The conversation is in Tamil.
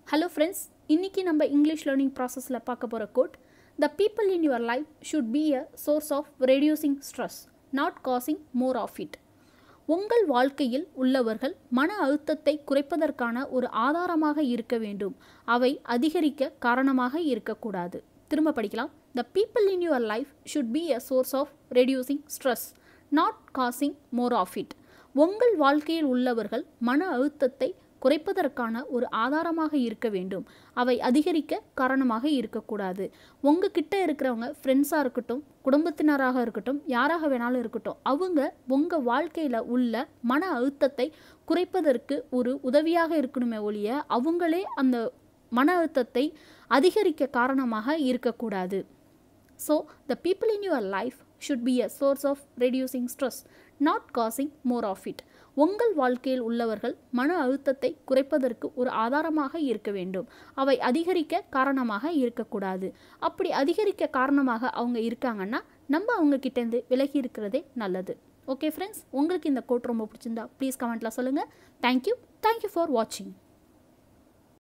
Hello friends, இன்னைக்கு நம்ம English learning processல பார்க்க போற quote. The people in your life should be a source of reducing stress, not causing more of it. உங்கள் வாழ்க்கையில் உள்ளவர்கள் மன அழுத்தத்தை குறைப்பதற்கான ஒரு ஆதாரமாக இருக்க வேண்டும். அவை அதிகரிக்க காரணமாக இருக்கக்கூடாது. திரும்ப படிக்கலாம். The people in your life should be a source of reducing stress, not causing more of it. உங்கள் வாழ்க்கையில் உள்ளவர்கள் மன அழுத்தத்தை குறைப்பதற்கான ஒரு ஆதாரமாக இருக்க வேண்டும். அவை அதிகரிக்க காரணமாக இருக்கக்கூடாது. உங்ககிட்ட இருக்கிறவங்க ஃப்ரெண்ட்ஸாக இருக்கட்டும், குடும்பத்தினராக இருக்கட்டும், யாராக வேணாலும் இருக்கட்டும், அவங்க உங்கள் வாழ்க்கையில் உள்ள மன அழுத்தத்தை குறைப்பதற்கு ஒரு உதவியாக இருக்கணுமே ஒழிய அவங்களே அந்த மன அழுத்தத்தை அதிகரிக்க காரணமாக இருக்கக்கூடாது. So, the people in your life should be a source of reducing stress, not causing more of it. உங்கள் வாழ்க்கையில் உள்ளவர்கள் மன அழுத்தத்தை குறைப்பதற்கு ஒரு ஆதாரமாக இருக்க வேண்டும். அவை அதிகரிக்க காரணமாக இருக்கக்கூடாது. அப்படி அதிகரிக்க காரணமாக அவங்க இருக்காங்கன்னா நம்ம அவங்க கிட்டேருந்து விலகி இருக்கிறதே நல்லது. ஓகே ஃப்ரெண்ட்ஸ், உங்களுக்கு இந்த கோட் ரொம்ப பிடிச்சிருந்தா ப்ளீஸ் கமெண்ட்டில் சொல்லுங்கள். தேங்க்யூ ஃபார் வாட்சிங்.